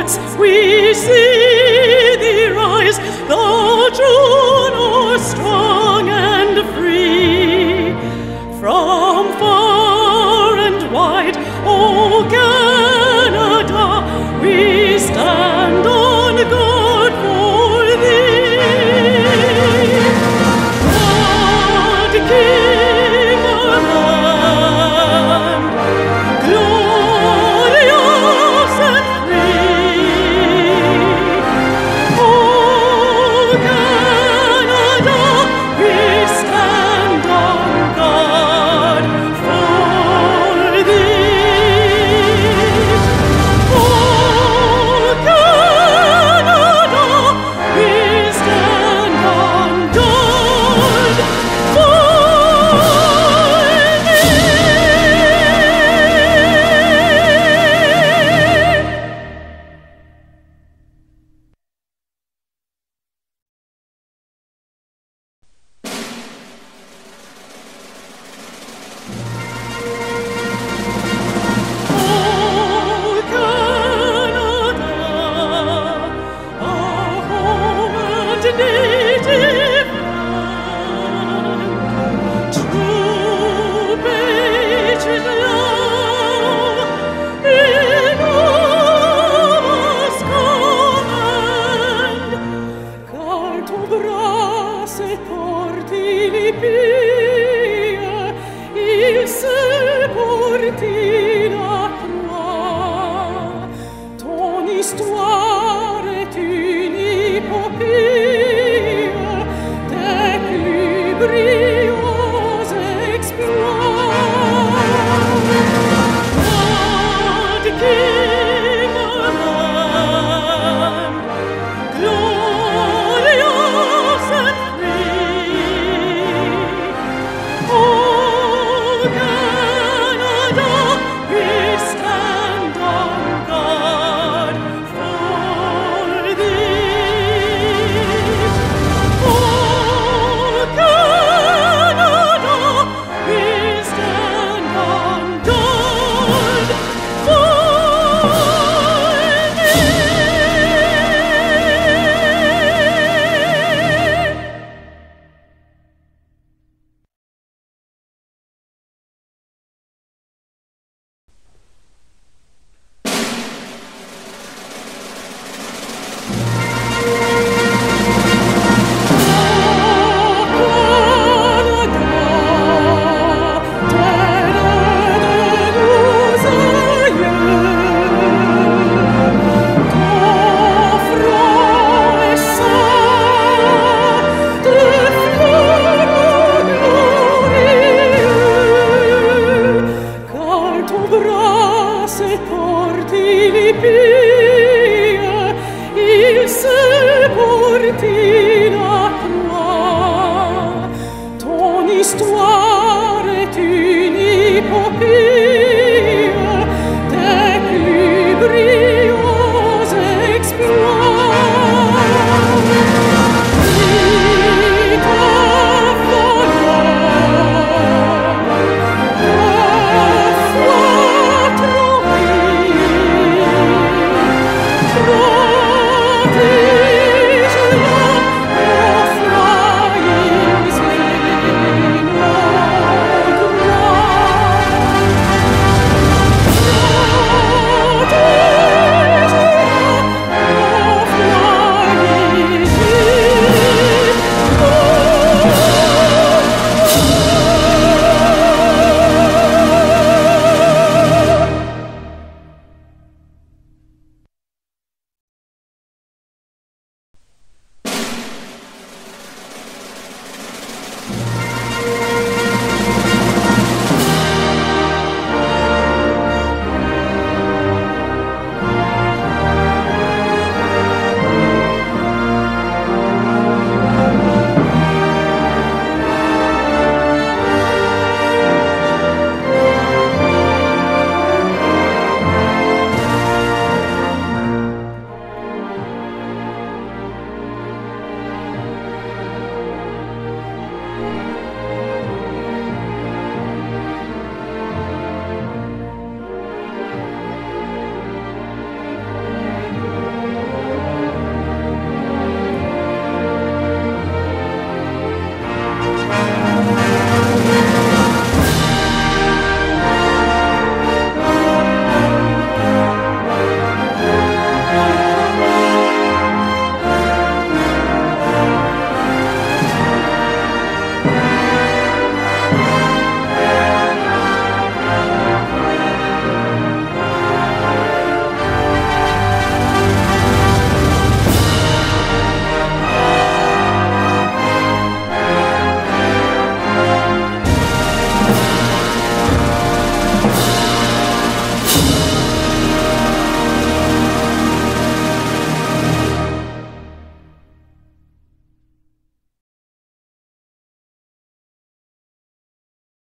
hearts we see thee rise, thou Juno strong and free. From far and wide, O Canada, we stand on guard for thee. God, King our land, glorious and free. O Canada, we stand on guard for thee. O Canada, we stand on guard for thee. O Canada, our home and native land, true patriot love in us command. Car tu brace porti li pie, il se porti la croix. Ton histoire